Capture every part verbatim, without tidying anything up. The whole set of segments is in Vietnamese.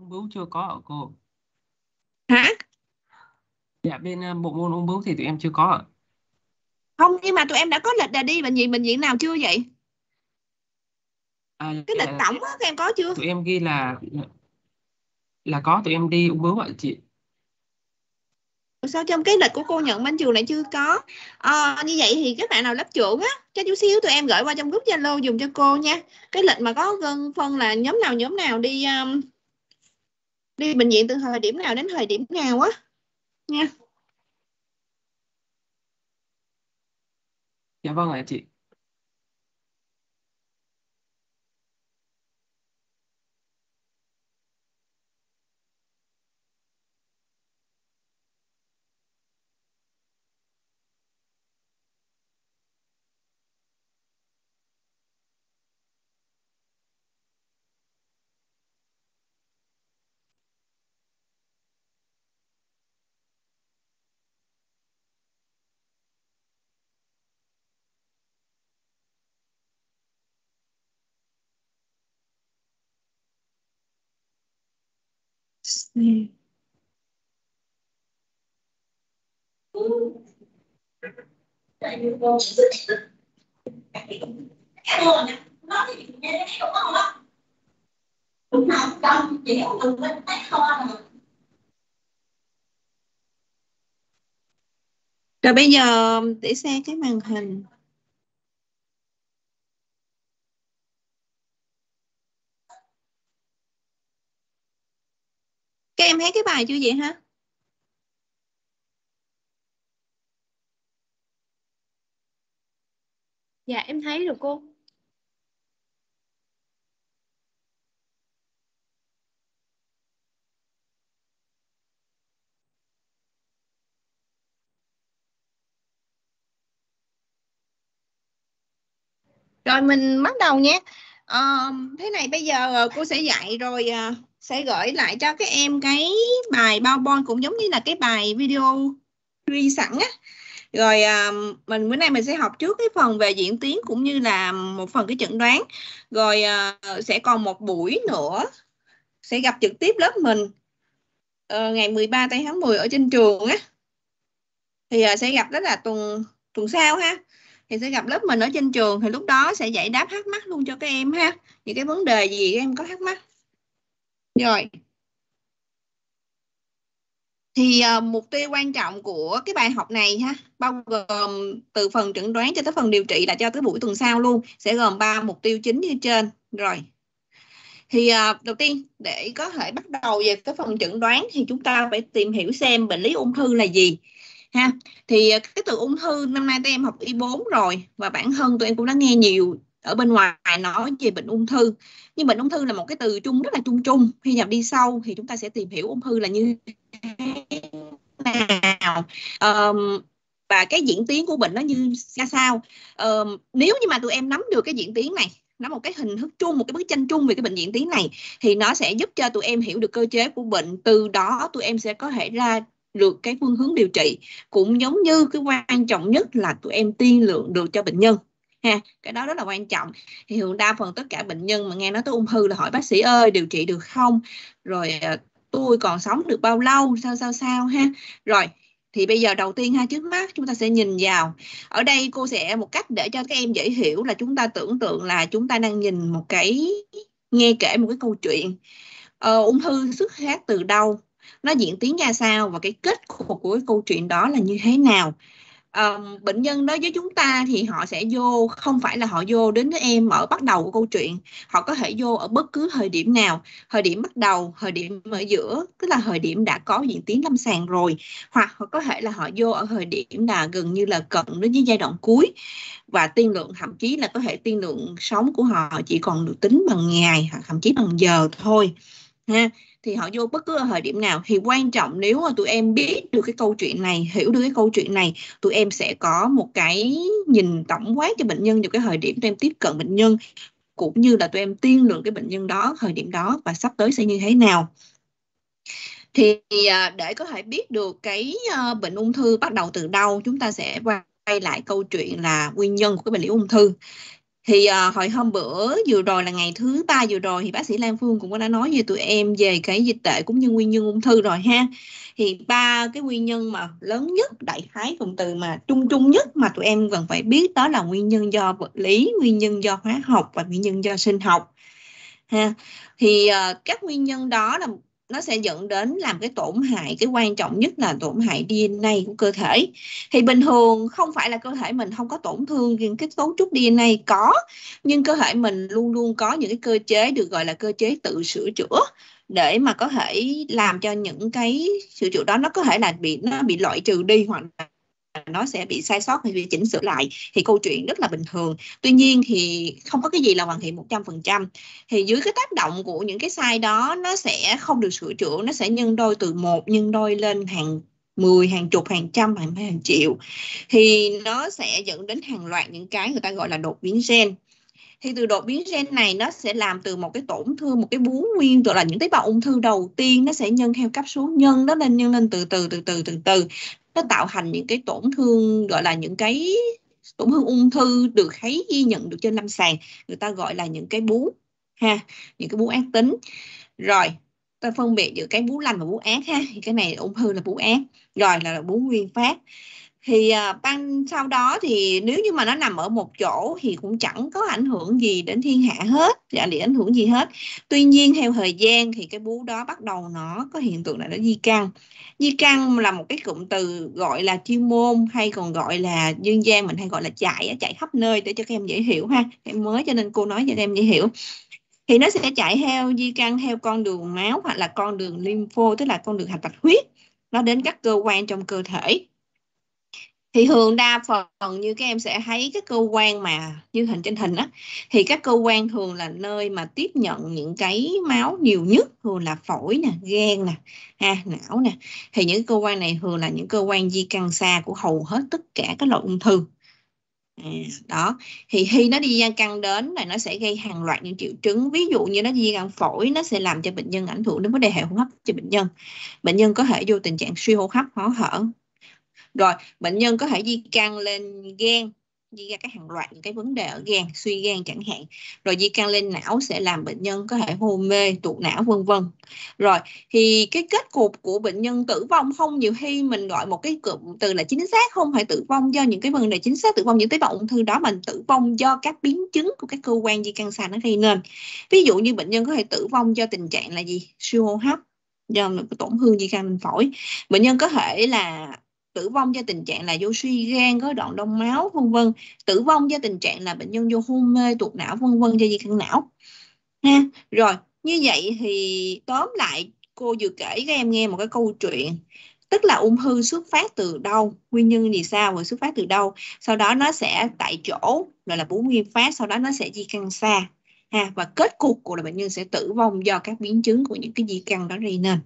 ung bướu chưa có ở cô. Hả? Dạ bên uh, bộ môn ung bướu thì tụi em chưa có ạ. Không, nhưng mà tụi em đã có lịch là đi bệnh viện bệnh viện nào chưa vậy? À, Cái lịch dạ, tổng á các em có chưa? tụi em ghi là là có, tụi em đi ung bướu ạ chị. Sao trong cái lịch của cô nhận bên trường lại chưa có? À, như vậy thì các bạn nào lớp trưởng á, cho chút xíu tụi em gửi qua trong group Zalo dùng cho cô nha. Cái lịch mà có phân là nhóm nào nhóm nào đi um, đi bệnh viện từ thời điểm nào đến thời điểm nào á nha. Dạ vâng ạ chị. Rồi bây giờ để xem cái màn hình. Các em thấy cái bài chưa vậy hả? Dạ em thấy rồi cô. Rồi mình bắt đầu nhé. À, thế này bây giờ cô sẽ dạy rồi à, sẽ gửi lại cho các em cái bài PowerPoint cũng giống như là cái bài video ghi sẵn á. Rồi à, mình bữa nay mình sẽ học trước cái phần về diễn tiến cũng như là một phần cái chẩn đoán. Rồi à, sẽ còn một buổi nữa sẽ gặp trực tiếp lớp mình à, ngày mười ba tây tháng mười ở trên trường á. Thì à, sẽ gặp đó là tuần tuần sau ha. Thì sẽ gặp lớp mình ở trên trường thì lúc đó sẽ giải đáp thắc mắc luôn cho các em ha. Những cái vấn đề gì các em có thắc mắc. Rồi. Thì uh, mục tiêu quan trọng của cái bài học này ha, bao gồm từ phần chẩn đoán cho tới phần điều trị là cho tới buổi tuần sau luôn, sẽ gồm ba mục tiêu chính như trên. Rồi. Thì uh, đầu tiên để có thể bắt đầu về cái phần chẩn đoán thì chúng ta phải tìm hiểu xem bệnh lý ung thư là gì ha. Thì cái từ ung thư năm nay tụi em học y bốn rồi và bản thân tụi em cũng đã nghe nhiều ở bên ngoài nói về bệnh ung thư. Nhưng bệnh ung thư là một cái từ chung rất là chung chung. Khi nhập đi sâu thì chúng ta sẽ tìm hiểu ung thư là như thế nào. Um, và cái diễn tiến của bệnh nó như ra sao. Um, nếu như mà tụi em nắm được cái diễn tiến này, nó một cái hình thức chung, một cái bức tranh chung về cái bệnh diễn tiến này thì nó sẽ giúp cho tụi em hiểu được cơ chế của bệnh, từ đó tụi em sẽ có thể ra được cái phương hướng điều trị, cũng giống như cái quan trọng nhất là tụi em tiên lượng được cho bệnh nhân ha. Cái đó rất là quan trọng. Thì thường đa phần tất cả bệnh nhân mà nghe nói tới ung thư là hỏi bác sĩ ơi điều trị được không, rồi tôi còn sống được bao lâu, sao sao sao ha. Rồi thì bây giờ đầu tiên ha, trước mắt chúng ta sẽ nhìn vào. Ở đây cô sẽ một cách để cho các em dễ hiểu là chúng ta tưởng tượng là chúng ta đang nhìn một cái, nghe kể một cái câu chuyện. Ờ, ung thư xuất phát từ đâu, nó diễn tiến ra sao và cái kết cục của cái câu chuyện đó là như thế nào. Um, bệnh nhân đối với chúng ta thì họ sẽ vô, không phải là họ vô đến với em ở bắt đầu của câu chuyện, họ có thể vô ở bất cứ thời điểm nào, thời điểm bắt đầu, thời điểm ở giữa, tức là thời điểm đã có diễn tiến lâm sàng rồi, hoặc có thể là họ vô ở thời điểm là gần như là cận đến với giai đoạn cuối và tiên lượng, thậm chí là có thể tiên lượng sống của họ chỉ còn được tính bằng ngày hoặc thậm chí bằng giờ thôi ha. Thì họ vô bất cứ ở thời điểm nào thì quan trọng nếu mà tụi em biết được cái câu chuyện này, hiểu được cái câu chuyện này, tụi em sẽ có một cái nhìn tổng quát cho bệnh nhân vào cái thời điểm tụi em tiếp cận bệnh nhân, cũng như là tụi em tiên lượng cái bệnh nhân đó thời điểm đó và sắp tới sẽ như thế nào. Thì để có thể biết được cái bệnh ung thư bắt đầu từ đâu, chúng ta sẽ quay lại câu chuyện là nguyên nhân của cái bệnh lý ung thư. Thì à, hồi hôm bữa vừa rồi là ngày thứ ba vừa rồi thì bác sĩ Lan Phương cũng có đã nói với tụi em về cái dịch tễ cũng như nguyên nhân ung thư rồi ha. Thì ba cái nguyên nhân mà lớn nhất, đại khái cụm từ mà chung chung nhất mà tụi em cần phải biết đó là nguyên nhân do vật lý, nguyên nhân do hóa học và nguyên nhân do sinh học ha. Thì uh, các nguyên nhân đó là nó sẽ dẫn đến làm cái tổn hại, cái quan trọng nhất là tổn hại đê en a của cơ thể. Thì bình thường không phải là cơ thể mình không có tổn thương cái cấu trúc đê en a có, nhưng cơ thể mình luôn luôn có những cái cơ chế được gọi là cơ chế tự sửa chữa để mà có thể làm cho những cái sửa chữa đó nó có thể là bị nó bị loại trừ đi, hoặc là nó sẽ bị sai sót hay bị chỉnh sửa lại, thì câu chuyện rất là bình thường. Tuy nhiên thì không có cái gì là hoàn thiện một trăm phần trăm. Thì dưới cái tác động của những cái sai đó, nó sẽ không được sửa chữa, nó sẽ nhân đôi, từ một nhân đôi lên hàng mười, hàng chục, hàng trăm, hàng hàng triệu. Thì nó sẽ dẫn đến hàng loạt những cái người ta gọi là đột biến gen. Thì từ đột biến gen này nó sẽ làm từ một cái tổn thương, một cái bú nguyên, tức là những tế bào ung thư đầu tiên nó sẽ nhân theo cấp số nhân, nó lên nhân lên từ từ từ từ từ từ nó tạo thành những cái tổn thương, gọi là những cái tổn thương ung thư được thấy ghi nhận được trên lâm sàng, người ta gọi là những cái bú ha, những cái bú ác tính. Rồi ta phân biệt giữa cái bú lành và bú ác ha, thì cái này ung thư là bú ác, rồi là, là bú nguyên phát. Thì uh, ban sau đó thì nếu như mà nó nằm ở một chỗ thì cũng chẳng có ảnh hưởng gì đến thiên hạ hết, chẳng bị ảnh hưởng gì hết. Tuy nhiên theo thời gian thì cái bú đó bắt đầu nó có hiện tượng là nó di căn. Di căn là một cái cụm từ gọi là chuyên môn, hay còn gọi là dân gian mình hay gọi là chạy, chạy khắp nơi để cho các em dễ hiểu ha. Em mới cho nên cô nói cho các em dễ hiểu. Thì nó sẽ chạy theo di căn theo con đường máu hoặc là con đường lympho, tức là con đường hạch bạch huyết, nó đến các cơ quan trong cơ thể. Thì thường đa phần như các em sẽ thấy các cơ quan mà như hình trên hình á, thì các cơ quan thường là nơi mà tiếp nhận những cái máu nhiều nhất, thường là phổi nè, gan nè, ha, não nè. Thì những cơ quan này thường là những cơ quan di căn xa của hầu hết tất cả các loại ung thư. À, đó thì khi nó đi di căn đến này, nó sẽ gây hàng loạt những triệu chứng. Ví dụ như nó di căn phổi, nó sẽ làm cho bệnh nhân ảnh hưởng đến vấn đề hệ hô hấp cho bệnh nhân. Bệnh nhân có thể vô tình trạng suy hô hấp, khó thở. Rồi bệnh nhân có thể di căn lên gan, di ra các hàng loạt những cái vấn đề ở gan, suy gan chẳng hạn. Rồi di căn lên não sẽ làm bệnh nhân có thể hôn mê, tụ não, vân vân. Rồi thì cái kết cục của bệnh nhân tử vong không nhiều khi mình gọi một cái cụm từ là chính xác, không phải tử vong do những cái vấn đề chính xác tử vong những tế bào ung thư đó, mình tử vong do các biến chứng của các cơ quan di căn xa nó gây nên. Ví dụ như bệnh nhân có thể tử vong do tình trạng là gì? Suy hô hấp, do một cái tổn thương di căn lên phổi. Bệnh nhân có thể là tử vong do tình trạng là vô suy gan, có đoạn đông máu, vân vân. Tử vong do tình trạng là bệnh nhân vô hôn mê, tuột não, vân vân, do di căn não ha. Rồi như vậy thì tóm lại cô vừa kể các em nghe một cái câu chuyện, tức là ung thư xuất phát từ đâu, nguyên nhân gì sao và xuất phát từ đâu, sau đó nó sẽ tại chỗ gọi là bú nguyên phát, sau đó nó sẽ di căn xa ha, và kết cục của là bệnh nhân sẽ tử vong do các biến chứng của những cái di căn đó gây nên.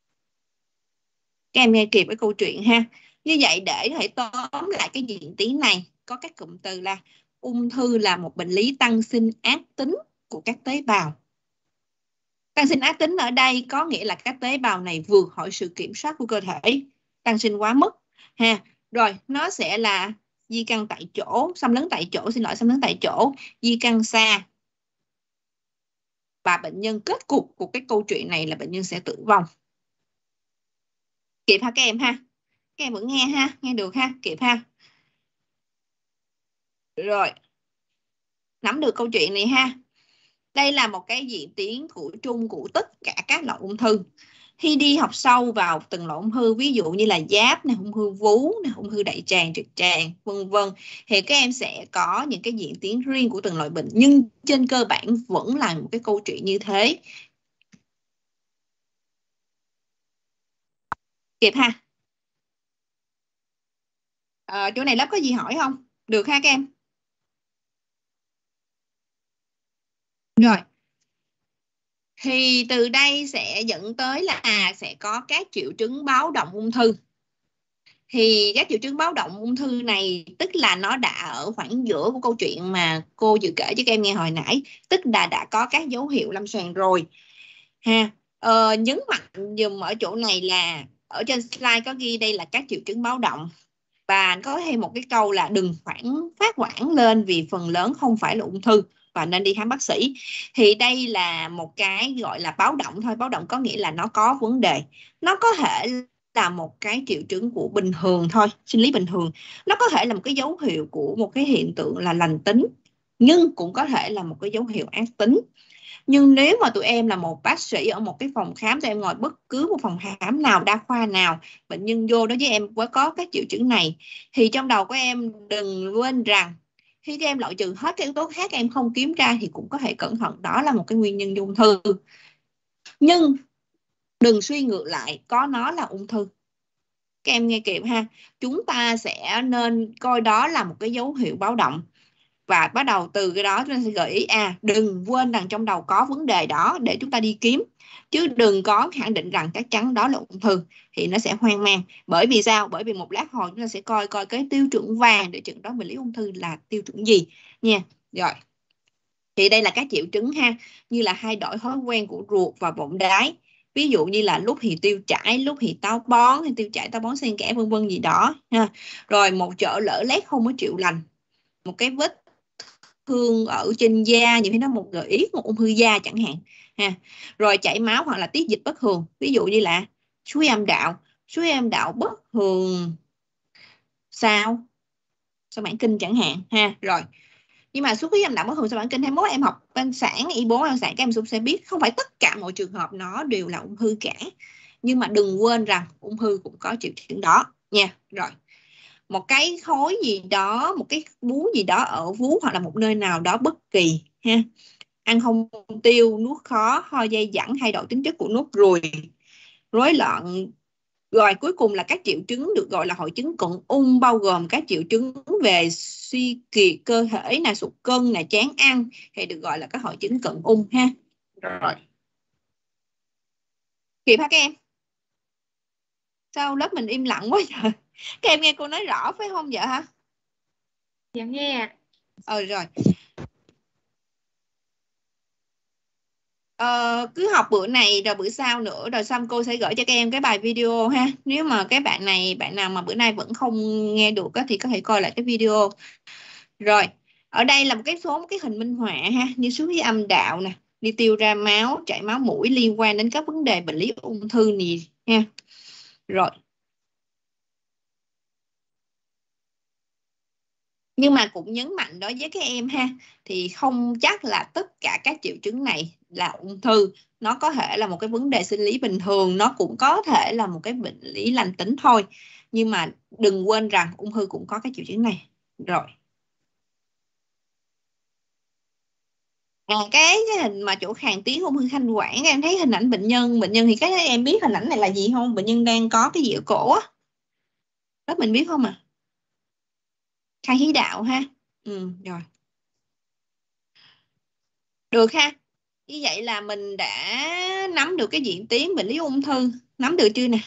Các em nghe kịp cái câu chuyện ha. Như vậy để có thể tóm lại cái diễn tiến này, có các cụm từ là ung thư là một bệnh lý tăng sinh ác tính của các tế bào. Tăng sinh ác tính ở đây có nghĩa là các tế bào này vượt khỏi sự kiểm soát của cơ thể, tăng sinh quá mức ha. Rồi nó sẽ là di căn tại chỗ, xâm lấn tại chỗ, xin lỗi, xâm lấn tại chỗ, di căn xa. Và bệnh nhân, kết cục của cái câu chuyện này là bệnh nhân sẽ tử vong. Kịp ha các em ha? Các em vẫn nghe ha, nghe được ha, kịp ha. Rồi, nắm được câu chuyện này ha. Đây là một cái diễn tiến của chung của tất cả các loại ung thư. Khi đi học sâu vào từng loại ung thư, ví dụ như là giáp, này, ung thư vú, này, ung thư đại tràng, trực tràng, vân vân, thì các em sẽ có những cái diễn tiến riêng của từng loại bệnh, nhưng trên cơ bản vẫn là một cái câu chuyện như thế. Kịp ha? À, chỗ này lớp có gì hỏi không? Được ha các em? Rồi. Thì từ đây sẽ dẫn tới là à, sẽ có các triệu chứng báo động ung thư. Thì các triệu chứng báo động ung thư này tức là nó đã ở khoảng giữa của câu chuyện mà cô vừa kể cho các em nghe hồi nãy, tức là đã có các dấu hiệu lâm sàng rồi ha. Ờ, nhấn mạnh dùm ở chỗ này là ở trên slide có ghi đây là các triệu chứng báo động. Và có thêm một cái câu là đừng phản phát hoảng lên vì phần lớn không phải là ung thư và nên đi khám bác sĩ. Thì đây là một cái gọi là báo động thôi. Báo động có nghĩa là nó có vấn đề. Nó có thể là một cái triệu chứng của bình thường thôi, sinh lý bình thường. Nó có thể là một cái dấu hiệu của một cái hiện tượng là lành tính, nhưng cũng có thể là một cái dấu hiệu ác tính. Nhưng nếu mà tụi em là một bác sĩ ở một cái phòng khám, tụi em ngồi bất cứ một phòng khám nào, đa khoa nào, bệnh nhân vô đó với em có các triệu chứng này, thì trong đầu của em đừng quên rằng khi các em loại trừ hết các yếu tố khác em không kiếm ra thì cũng có thể cẩn thận đó là một cái nguyên nhân ung thư. Nhưng đừng suy ngược lại có nó là ung thư. Các em nghe kịp ha. Chúng ta sẽ nên coi đó là một cái dấu hiệu báo động. Và bắt đầu từ cái đó chúng ta sẽ gợi ý à đừng quên rằng trong đầu có vấn đề đó để chúng ta đi kiếm, chứ đừng có khẳng định rằng chắc chắn đó là ung thư thì nó sẽ hoang mang. Bởi vì sao? Bởi vì một lát hồi chúng ta sẽ coi coi cái tiêu chuẩn vàng để chẩn đoán bệnh lý ung thư là tiêu chuẩn gì nha. Rồi thì đây là các triệu chứng ha, như là thay đổi thói quen của ruột và bụng đái, ví dụ như là lúc thì tiêu chảy, lúc thì táo bón, hay tiêu chảy táo bón xen kẽ vân vân gì đó ha. Rồi một chỗ lở lét không có chịu lành, một cái vết thương ở trên da, nhiều khi nó một gợi ý một ung thư da chẳng hạn ha. Rồi chảy máu hoặc là tiết dịch bất thường, ví dụ như là suy âm đạo, suy âm đạo bất thường sao sao mãn kinh chẳng hạn ha. Rồi nhưng mà xuất huyết âm đạo bất thường sao mãn kinh hai mốt em học bên sản y bốn em sản các em cũng sẽ biết không phải tất cả mọi trường hợp nó đều là ung thư cả, nhưng mà đừng quên rằng ung thư cũng có triệu chứng đó nha. Rồi một cái khối gì đó, một cái bú gì đó ở vú hoặc là một nơi nào đó bất kỳ ha, ăn không tiêu, nuốt khó, ho dai dẳng, thay đổi tính chất của nốt ruồi, rối loạn. Rồi cuối cùng là các triệu chứng được gọi là hội chứng cận ung, bao gồm các triệu chứng về suy kiệt cơ thể, là sụt cân, là chán ăn, thì được gọi là các hội chứng cận ung ha. Rồi kịp hả các em? Sao lớp mình im lặng quá trời? Các em nghe cô nói rõ phải không vậy hả? Dạ nghe. Ờ rồi. Ờ, cứ học bữa này rồi bữa sau nữa, rồi xong cô sẽ gửi cho các em cái bài video ha. Nếu mà cái bạn này, bạn nào mà bữa nay vẫn không nghe được á, thì có thể coi lại cái video. Rồi ở đây là một cái số một cái hình minh họa ha, như xuất huyết âm đạo nè, đi tiêu ra máu, chảy máu mũi liên quan đến các vấn đề bệnh lý ung thư này ha. Rồi nhưng mà cũng nhấn mạnh đối với các em ha, thì không chắc là tất cả các triệu chứng này là ung thư. Nó có thể là một cái vấn đề sinh lý bình thường, nó cũng có thể là một cái bệnh lý lành tính thôi, nhưng mà đừng quên rằng ung thư cũng có cái triệu chứng này. Rồi à, cái, cái hình mà chỗ khàn tiếng ung thư thanh quản, em thấy hình ảnh bệnh nhân bệnh nhân thì cái em biết hình ảnh này là gì không? Bệnh nhân đang có cái gì ở cổ á, đó mình biết không à? Khai khí đạo ha. Ừ, rồi được ha. Như vậy là mình đã nắm được cái diễn tiến bệnh lý ung thư, nắm được chưa nè?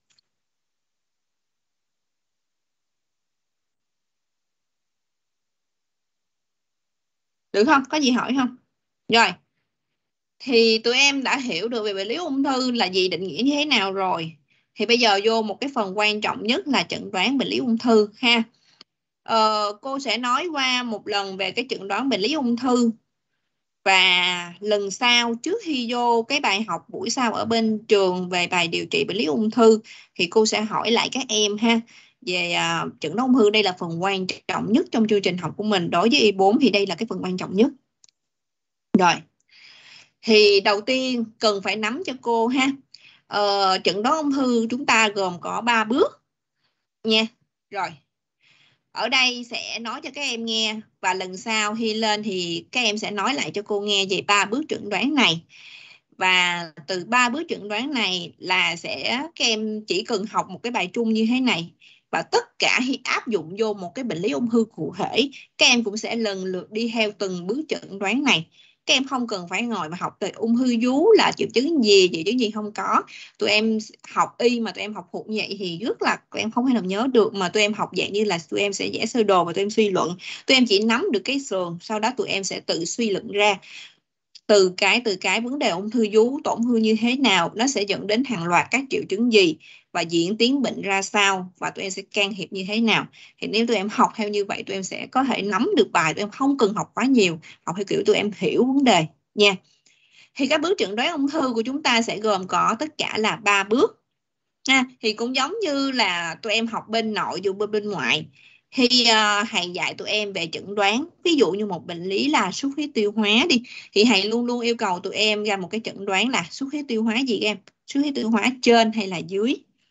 Được không? Có gì hỏi không? Rồi thì tụi em đã hiểu được về bệnh lý ung thư là gì, định nghĩa như thế nào rồi. Thì bây giờ vô một cái phần quan trọng nhất là chẩn đoán bệnh lý ung thư ha. Ờ, cô sẽ nói qua một lần về cái chẩn đoán bệnh lý ung thư. Và lần sau trước khi vô cái bài học buổi sau ở bên trường về bài điều trị bệnh lý ung thư thì cô sẽ hỏi lại các em ha về uh, chẩn đoán ung thư. Đây là phần quan trọng nhất trong chương trình học của mình. Đối với y bốn thì đây là cái phần quan trọng nhất. Rồi thì đầu tiên cần phải nắm cho cô ha, ờ, chẩn đoán ung thư chúng ta gồm có ba bước nha. Rồi ở đây sẽ nói cho các em nghe, và lần sau khi lên thì các em sẽ nói lại cho cô nghe về ba bước chẩn đoán này. Và từ ba bước chẩn đoán này là sẽ các em chỉ cần học một cái bài chung như thế này, và tất cả khi áp dụng vô một cái bệnh lý ung thư cụ thể, các em cũng sẽ lần lượt đi theo từng bước chẩn đoán này. Các em không cần phải ngồi mà học về ung thư vú là triệu chứng gì, triệu chứng gì không có. Tụi em học y mà tụi em học hụt như vậy thì rất là tụi em không thể nào nhớ được, mà tụi em học dạng như là tụi em sẽ vẽ sơ đồ và tụi em suy luận. Tụi em chỉ nắm được cái sườn, sau đó tụi em sẽ tự suy luận ra. từ cái từ cái vấn đề ung thư vú tổn thương như thế nào, nó sẽ dẫn đến hàng loạt các triệu chứng gì và diễn tiến bệnh ra sao, và tụi em sẽ can thiệp như thế nào. Thì nếu tụi em học theo như vậy, tụi em sẽ có thể nắm được bài, tụi em không cần học quá nhiều, học theo kiểu tụi em hiểu vấn đề nha. Thì các bước chẩn đoán ung thư của chúng ta sẽ gồm có tất cả là ba bước. À, thì cũng giống như là tụi em học bên nội dù bên bên ngoại, thì uh, thầy dạy tụi em về chẩn đoán. Ví dụ như một bệnh lý là xuất huyết tiêu hóa đi, thì thầy luôn luôn yêu cầu tụi em ra một cái chẩn đoán là xuất huyết tiêu hóa gì các em? Xuất huyết tiêu hóa trên hay là dưới?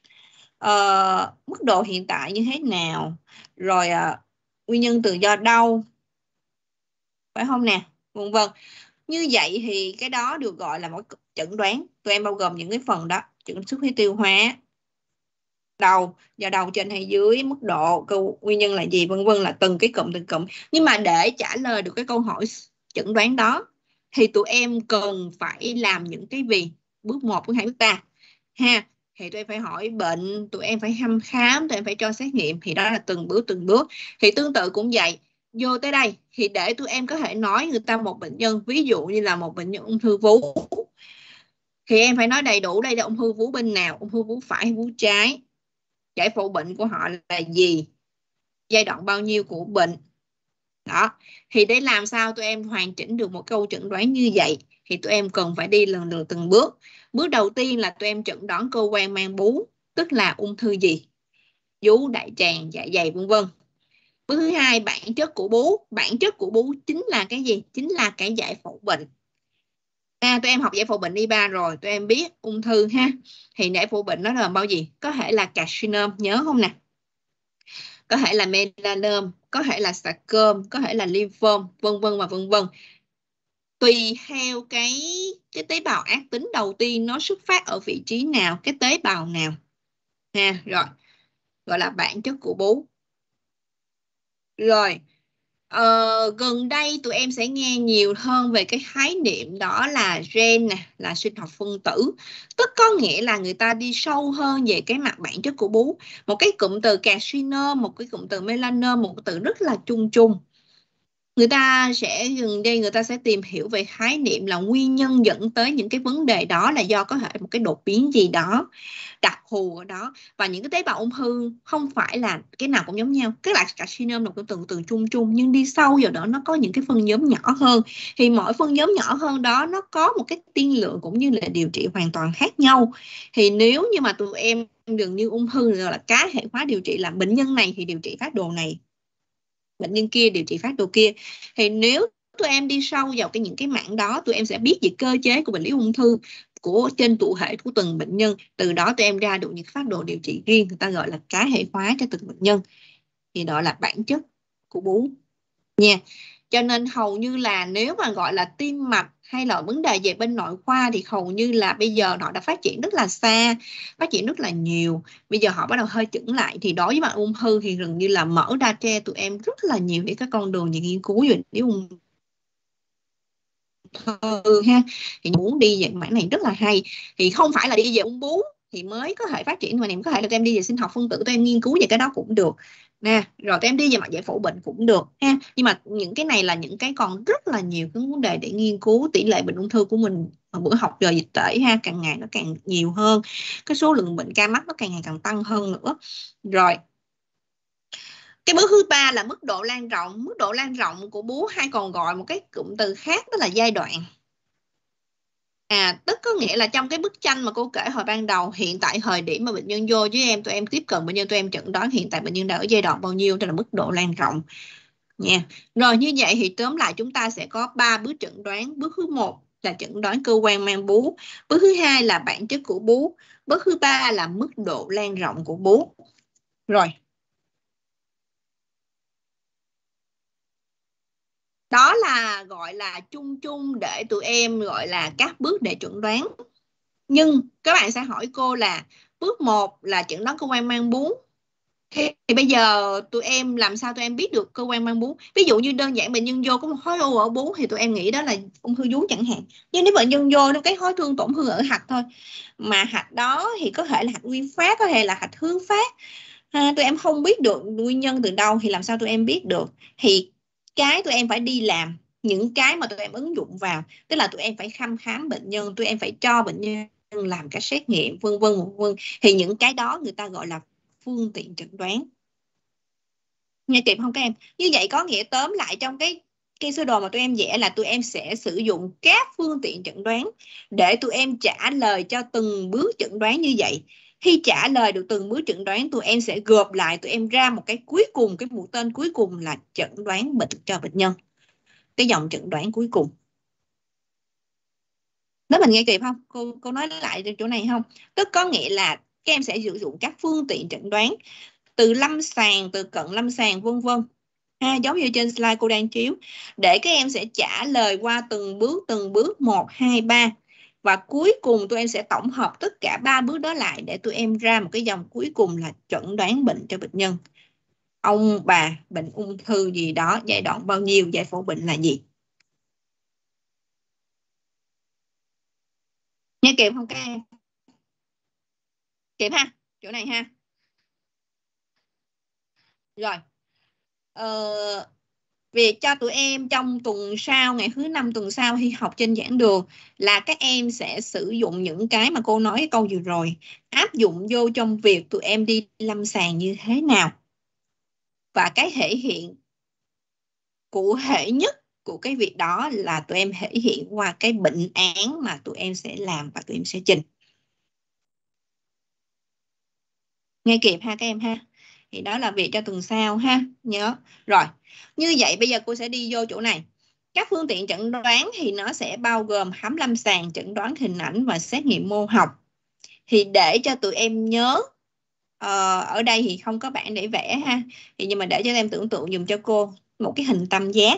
Uh, mức độ hiện tại như thế nào? Rồi uh, nguyên nhân từ do đâu? Phải không nè? Vân vân. Như vậy thì cái đó được gọi là một chẩn đoán. Tụi em bao gồm những cái phần đó: chẩn xuất huyết tiêu hóa, đầu, do đầu trên hay dưới, mức độ, câu nguyên nhân là gì, vân vân, là từng cái cụm từng cụm. Nhưng mà để trả lời được cái câu hỏi chẩn đoán đó thì tụi em cần phải làm những cái gì? Bước một, bước hai, bước ba ha. Thì tụi em phải hỏi bệnh, tụi em phải thăm khám, tụi em phải cho xét nghiệm. Thì đó là từng bước từng bước. Thì tương tự cũng vậy. Vô tới đây thì để tụi em có thể nói người ta một bệnh nhân, ví dụ như là một bệnh nhân ung thư vú, thì em phải nói đầy đủ đây là ung thư vú bên nào, ung thư vú phải hay vú trái, giải phẫu bệnh của họ là gì, giai đoạn bao nhiêu của bệnh. Đó, thì để làm sao tụi em hoàn chỉnh được một câu chẩn đoán như vậy thì tụi em cần phải đi lần lượt từng bước. Bước đầu tiên là tụi em chẩn đoán cơ quan mang bú, tức là ung thư gì, vú, đại tràng, dạ dày, vân vân. Bước thứ hai, bản chất của bú. Bản chất của bú chính là cái gì? Chính là cái giải phẫu bệnh. À, tụi em học giải phẫu bệnh y ba rồi, tụi em biết ung thư ha. Thì giải phẫu bệnh nó là bao gì? Có thể là carcinoma, nhớ không nè? Có thể là melanoma, có thể là sarcoma, có thể là lymphoma, vân vân và vân vân. Tùy theo cái cái tế bào ác tính đầu tiên nó xuất phát ở vị trí nào, cái tế bào nào. Ha, rồi. Gọi là bản chất của bú. Rồi. Ờ, gần đây tụi em sẽ nghe nhiều hơn về cái khái niệm đó là gen nè, là sinh học phân tử. Tức có nghĩa là người ta đi sâu hơn về cái mặt bản chất của bú. Một cái cụm từ carcinoma, một cái cụm từ melanoma, một cái từ rất là chung chung. Người ta sẽ gần đây người ta sẽ tìm hiểu về khái niệm là nguyên nhân dẫn tới những cái vấn đề đó là do có thể một cái đột biến gì đó đặc thù ở đó, và những cái tế bào ung thư không phải là cái nào cũng giống nhau. Cái là carcinoma là một cái từ từ chung chung, nhưng đi sâu vào đó nó có những cái phân nhóm nhỏ hơn, thì mỗi phân nhóm nhỏ hơn đó nó có một cái tiên lượng cũng như là điều trị hoàn toàn khác nhau. Thì nếu như mà tụi em gần như ung thư gọi là cá hệ hóa điều trị, là bệnh nhân này thì điều trị phát đồ này, bệnh nhân kia điều trị phát đồ kia. Thì nếu tụi em đi sâu vào cái những cái mảng đó, tụi em sẽ biết về cơ chế của bệnh lý ung thư của trên cụ thể của từng bệnh nhân. Từ đó tụi em ra được những phác đồ điều trị riêng, người ta gọi là cá hệ hóa cho từng bệnh nhân. Thì đó là bản chất của bú nha. Cho nên hầu như là nếu mà gọi là tim mạch hay là vấn đề về bên nội khoa thì hầu như là bây giờ họ đã phát triển rất là xa, phát triển rất là nhiều. Bây giờ họ bắt đầu hơi chững lại, thì đối với bạn ung thư thì gần như là mở ra cho tụi em rất là nhiều những cái con đường về nghiên cứu về nếu ung thư ha. Thì muốn đi về mảng này rất là hay. Thì không phải là đi về ung bú thì mới có thể phát triển, mà em có thể là tụi em đi về sinh học phân tử, tụi em nghiên cứu về cái đó cũng được nè, rồi tụi em đi về mặt giải phẫu bệnh cũng được ha. Nhưng mà những cái này là những cái còn rất là nhiều cái vấn đề để nghiên cứu. Tỷ lệ bệnh ung thư của mình ở bữa học giờ dịch tễ ha, càng ngày nó càng nhiều hơn, cái số lượng bệnh ca mắc nó càng ngày càng tăng hơn nữa. Rồi cái bước thứ ba là mức độ lan rộng. Mức độ lan rộng của bú hay còn gọi một cái cụm từ khác đó là giai đoạn. À, tức có nghĩa là trong cái bức tranh mà cô kể hồi ban đầu, hiện tại thời điểm mà bệnh nhân vô với em, tụi em tiếp cận bệnh nhân, tụi em chẩn đoán hiện tại bệnh nhân đã ở giai đoạn bao nhiêu, đó là mức độ lan rộng nha. Rồi như vậy thì tóm lại chúng ta sẽ có ba bước chẩn đoán. Bước thứ một là chẩn đoán cơ quan mang bú, bước thứ hai là bản chất của bú, bước thứ ba là mức độ lan rộng của bú. Rồi đó là gọi là chung chung để tụi em gọi là các bước để chẩn đoán. Nhưng các bạn sẽ hỏi cô là bước một là chẩn đoán cơ quan mang bú. Thì, thì bây giờ tụi em làm sao tụi em biết được cơ quan mang bú? Ví dụ như đơn giản bệnh nhân vô có một khối u ở bú thì tụi em nghĩ đó là ung thư vú chẳng hạn. Nhưng nếu bệnh nhân vô nó cái khối thương tổn thương ở hạch thôi, mà hạch đó thì có thể là hạch nguyên phát, có thể là hạch hướng phát, à, tụi em không biết được nguyên nhân từ đâu thì làm sao tụi em biết được? Thì cái tụi em phải đi làm những cái mà tụi em ứng dụng vào, tức là tụi em phải thăm khám bệnh nhân, tụi em phải cho bệnh nhân làm các xét nghiệm vân vân vân vân, thì những cái đó người ta gọi là phương tiện chẩn đoán. Nghe kịp không các em? Như vậy có nghĩa tóm lại trong cái cái sơ đồ mà tụi em vẽ là tụi em sẽ sử dụng các phương tiện chẩn đoán để tụi em trả lời cho từng bước chẩn đoán như vậy. Khi trả lời được từng bước chẩn đoán, tụi em sẽ gộp lại, tụi em ra một cái cuối cùng, cái mũi tên cuối cùng là chẩn đoán bệnh cho bệnh nhân. Cái dòng chẩn đoán cuối cùng. Nếu mình nghe kịp không? Cô cô nói lại chỗ này không? Tức có nghĩa là các em sẽ sử dụng các phương tiện chẩn đoán từ lâm sàng, từ cận lâm sàng vân vân. Ha, giống như trên slide cô đang chiếu, để các em sẽ trả lời qua từng bước từng bước một, hai, ba, và cuối cùng tụi em sẽ tổng hợp tất cả ba bước đó lại để tụi em ra một cái dòng cuối cùng là chẩn đoán bệnh cho bệnh nhân. Ông bà bệnh ung thư gì đó, giai đoạn bao nhiêu, giải phẫu bệnh là gì. Nghe kịp không các em? Kịp ha, chỗ này ha. Rồi. Ờ, việc cho tụi em trong tuần sau, ngày thứ năm tuần sau khi học trên giảng đường là các em sẽ sử dụng những cái mà cô nói câu vừa rồi, áp dụng vô trong việc tụi em đi lâm sàng như thế nào. Và cái thể hiện cụ thể nhất của cái việc đó là tụi em thể hiện qua cái bệnh án mà tụi em sẽ làm và tụi em sẽ trình. Nghe kịp ha các em ha. Thì đó là việc cho tuần sau ha, nhớ. Rồi, như vậy bây giờ cô sẽ đi vô chỗ này. Các phương tiện chẩn đoán thì nó sẽ bao gồm khám lâm sàng, chẩn đoán hình ảnh và xét nghiệm mô học. Thì để cho tụi em nhớ, ờ, ở đây thì không có bảng để vẽ ha. Thì nhưng mà để cho em tưởng tượng dùm cho cô một cái hình tam giác.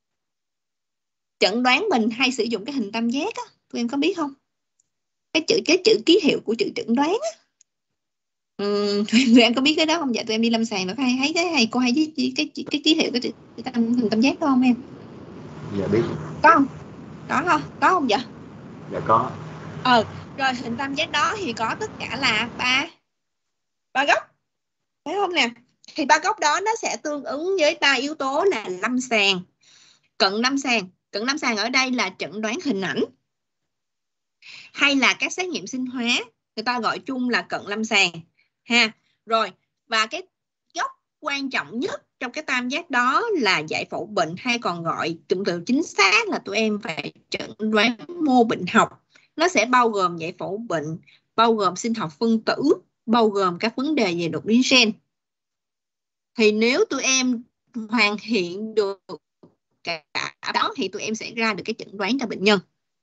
Chẩn đoán mình hay sử dụng cái hình tam giác á, tụi em có biết không? Cái chữ cái chữ ký hiệu của chữ chẩn đoán á. Ừ, tụi em có biết cái đó không? Dạ tụi em đi lâm sàng nó hay thấy cái hay cô hay cái cái cái, cái ký hiệu cái, cái, cái tam, hình tam giác đó không em? Dạ biết. Có không? Có không? Có không vậy? Dạ có. Ờ, rồi hình tam giác đó thì có tất cả là ba ba góc, phải không nè? Thì ba góc đó nó sẽ tương ứng với ba yếu tố là lâm sàng, cận lâm sàng. Cận lâm sàng ở đây là chẩn đoán hình ảnh hay là các xét nghiệm sinh hóa, người ta gọi chung là cận lâm sàng ha. Rồi, và cái góc quan trọng nhất trong cái tam giác đó là giải phẫu bệnh, hay còn gọi tương tự chính xác là tụi em phải chẩn đoán mô bệnh học. Nó sẽ bao gồm giải phẫu bệnh, bao gồm sinh học phân tử, bao gồm các vấn đề về đột biến gen. Thì nếu tụi em hoàn thiện được cả đó thì tụi em sẽ ra được cái chẩn đoán cho bệnh nhân.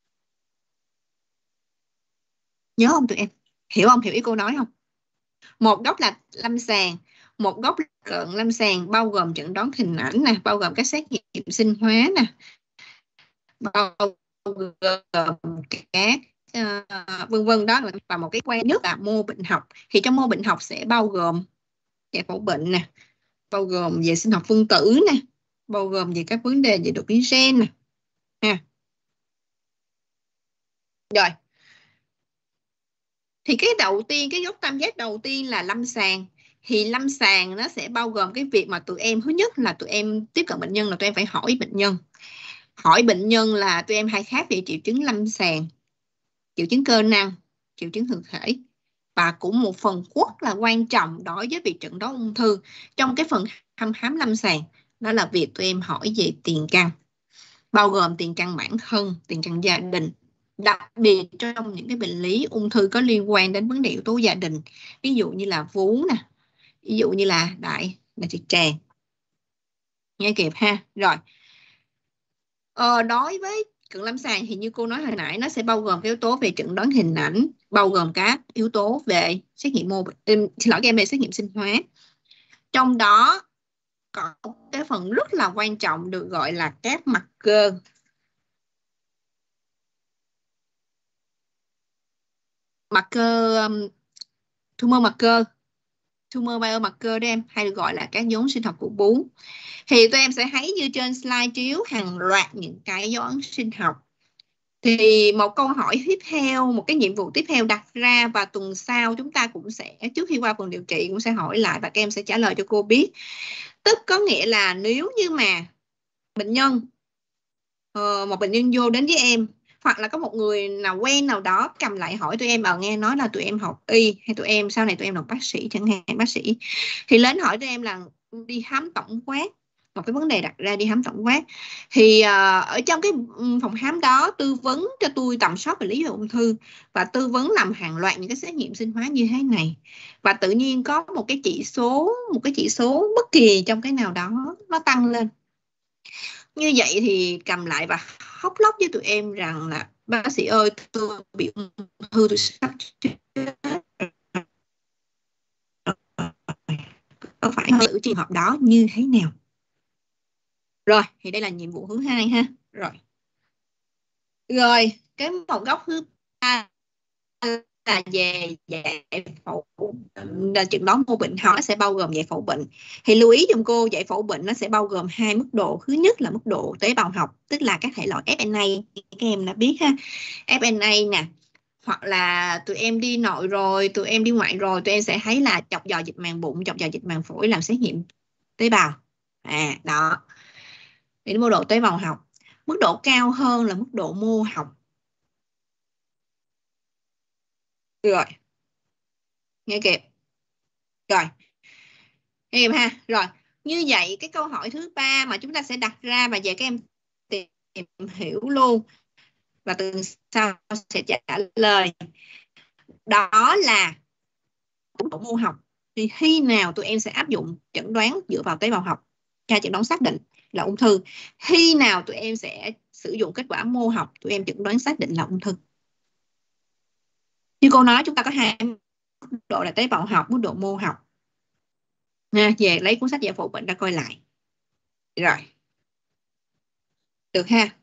Nhớ không tụi em? Hiểu không? Hiểu ý cô nói không? Một góc là lâm sàng, một góc là cận lâm sàng, bao gồm chẩn đoán hình ảnh nè, bao gồm các xét nghiệm sinh hóa nè, bao gồm các uh, vân vân đó, và một cái quan nhất là mô bệnh học. Thì trong mô bệnh học sẽ bao gồm giải phẫu bệnh nè, bao gồm về sinh học phân tử nè, bao gồm về các vấn đề về đột biến gen nè ha. Rồi, thì cái đầu tiên, cái góc tam giác đầu tiên là lâm sàng. Thì lâm sàng nó sẽ bao gồm cái việc mà tụi em, thứ nhất là tụi em tiếp cận bệnh nhân là tụi em phải hỏi bệnh nhân. Hỏi bệnh nhân là tụi em hay khác về triệu chứng lâm sàng, triệu chứng cơ năng, triệu chứng thực thể. Và cũng một phần rất là quan trọng đối với việc chẩn đoán ung thư trong cái phần thăm khám lâm sàng, đó là việc tụi em hỏi về tiền căn, bao gồm tiền căn bản thân, tiền căn gia đình. Đặc biệt trong những cái bệnh lý ung thư có liên quan đến vấn đề yếu tố gia đình, ví dụ như là vú nè, ví dụ như là đại đại trực tràng. Nghe kịp ha. Rồi, ờ, đối với cận lâm sàng thì như cô nói hồi nãy, nó sẽ bao gồm cái yếu tố về chẩn đoán hình ảnh, bao gồm các yếu tố về xét nghiệm mô um, xin lỗi em về xét nghiệm sinh hóa. Trong đó có cái phần rất là quan trọng được gọi là các marker. Marker um, tumor marker, tumor biomarker đó em, hay được gọi là các dấu sinh học của bú. Thì tụi em sẽ thấy như trên slide chiếu hàng loạt những cái dấu ấn sinh học. Thì một câu hỏi tiếp theo, một cái nhiệm vụ tiếp theo đặt ra, và tuần sau chúng ta cũng sẽ, trước khi qua phần điều trị cũng sẽ hỏi lại và các em sẽ trả lời cho cô biết. Tức có nghĩa là nếu như mà bệnh nhân uh, một bệnh nhân vô đến với em, hoặc là có một người nào quen nào đó cầm lại hỏi tụi em, ở nghe nói là tụi em học y hay tụi em sau này tụi em học bác sĩ chẳng hạn, bác sĩ thì đến hỏi tụi em là đi khám tổng quát, một cái vấn đề đặt ra đi khám tổng quát, thì uh, ở trong cái phòng khám đó tư vấn cho tôi tầm soát bệnh lý về ung thư và tư vấn làm hàng loạt những cái xét nghiệm sinh hóa như thế này, và tự nhiên có một cái chỉ số một cái chỉ số bất kỳ trong cái nào đó nó tăng lên như vậy, thì cầm lại và khóc lóc với tụi em rằng là bác sĩ ơi, tôi bị ung thư, tôi sắp chết, có phải xử trường hợp đó như thế nào? Rồi thì đây là nhiệm vụ thứ hai ha. Rồi rồi cái một góc thứ ba là về giải phẫu, là chẩn đoán mô bệnh học, nó sẽ bao gồm giải phẫu bệnh. Thì lưu ý giùm cô, giải phẫu bệnh nó sẽ bao gồm hai mức độ. Thứ nhất là mức độ tế bào học, tức là các thể loại ép en a, các em đã biết ha, ép en a nè, hoặc là tụi em đi nội rồi, tụi em đi ngoại rồi, tụi em sẽ thấy là chọc giò dịch màng bụng, chọc giò dịch màng phổi làm xét nghiệm tế bào. À đó, đến mức độ tế bào học. Mức độ cao hơn là mức độ mô học. Rồi, nghe kịp. Rồi, nghe kịp ha. Rồi, như vậy cái câu hỏi thứ ba mà chúng ta sẽ đặt ra và về các em tìm hiểu luôn và từ sau sẽ trả lời, đó là mức độ mô học. Thì khi nào tụi em sẽ áp dụng chẩn đoán dựa vào tế bào học, ca chẩn đoán xác định là ung thư, khi nào tụi em sẽ sử dụng kết quả mô học tụi em chẩn đoán xác định là ung thư. Như cô nói, chúng ta có hai mức độ là tế bào học, mức độ mô học. Nha, về lấy cuốn sách giải phẫu bệnh ra coi lại. Rồi, được ha.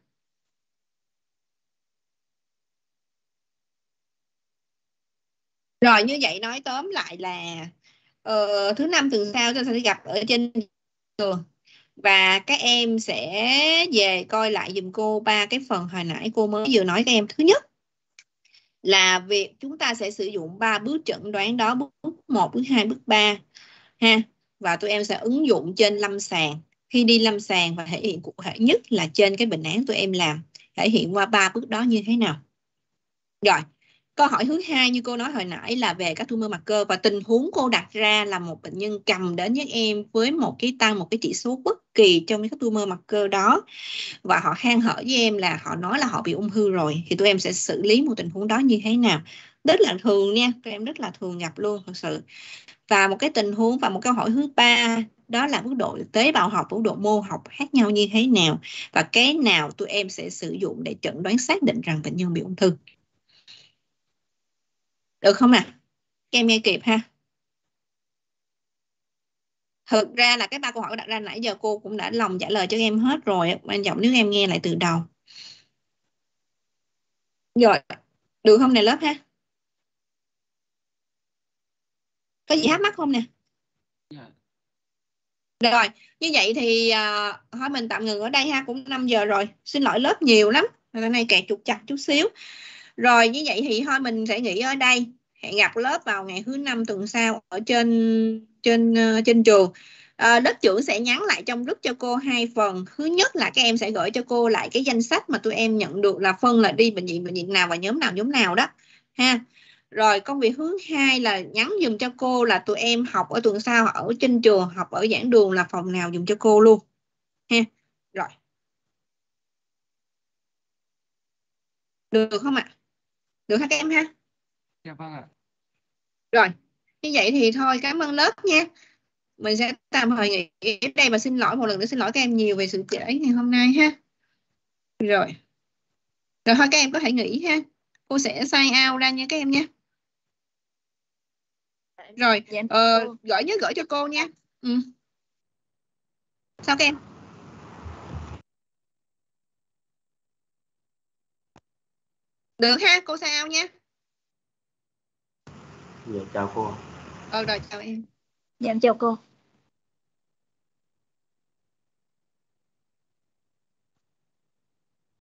Rồi như vậy nói tóm lại là uh, thứ năm tuần sau chúng ta sẽ gặp ở trên trường và các em sẽ về coi lại dùm cô ba cái phần hồi nãy cô mới vừa nói các em. Thứ nhất là việc chúng ta sẽ sử dụng ba bước chẩn đoán đó, bước một, bước hai, bước ba ha, và tụi em sẽ ứng dụng trên lâm sàng. Khi đi lâm sàng và thể hiện cụ thể nhất là trên cái bệnh án tụi em làm, thể hiện qua ba bước đó như thế nào. Rồi, câu hỏi thứ hai như cô nói hồi nãy là về các tumor marker, và tình huống cô đặt ra là một bệnh nhân cầm đến với em với một cái tăng một cái chỉ số bất kỳ trong các tumor marker đó, và họ than thở với em là họ nói là họ bị ung thư rồi, thì tụi em sẽ xử lý một tình huống đó như thế nào. Rất là thường nha, tụi em rất là thường gặp luôn thật sự. Và một cái tình huống và một câu hỏi thứ ba đó là mức độ tế bào học, mức độ mô học khác nhau như thế nào, và cái nào tụi em sẽ sử dụng để chẩn đoán xác định rằng bệnh nhân bị ung thư. Được không ạ? À? Các em nghe kịp ha. Thực ra là cái ba câu hỏi đặt ra nãy giờ cô cũng đã lòng trả lời cho em hết rồi. Quan trọng nếu em nghe lại từ đầu. Rồi, được không nè lớp ha? Có gì thắc mắc không nè? Dạ. Rồi, như vậy thì uh, thôi mình tạm ngừng ở đây ha, cũng năm giờ rồi. Xin lỗi lớp nhiều lắm. Hôm nay kẹt trục chặt chút xíu. Rồi, như vậy thì thôi mình sẽ nghỉ ở đây. Hẹn gặp lớp vào ngày thứ năm tuần sau ở trên trên uh, trên trường. Uh, lớp trưởng sẽ nhắn lại trong group cho cô hai phần. Thứ nhất là các em sẽ gửi cho cô lại cái danh sách mà tụi em nhận được là phân là đi bệnh viện bệnh viện nào và nhóm nào nhóm nào đó ha. Rồi công việc thứ hai là nhắn dùm cho cô là tụi em học ở tuần sau ở trên trường, học ở giảng đường là phòng nào dùm cho cô luôn ha. Rồi, được không ạ? Được hả các em ha? Dạ vâng ạ. Rồi, như vậy thì thôi, cảm ơn lớp nha. Mình sẽ tạm thời nghỉ ở đây và xin lỗi một lần nữa, xin lỗi các em nhiều về sự trễ ngày hôm nay ha. Rồi. Rồi thôi các em có thể nghỉ ha. Cô sẽ sign out ra nha các em nha. Rồi, ờ, gửi nhớ gửi cho cô nha. Ừ. Sao các em? Được ha, cô sign out nha. Dạ chào cô. Ờ rồi, chào em. Dạ em chào cô.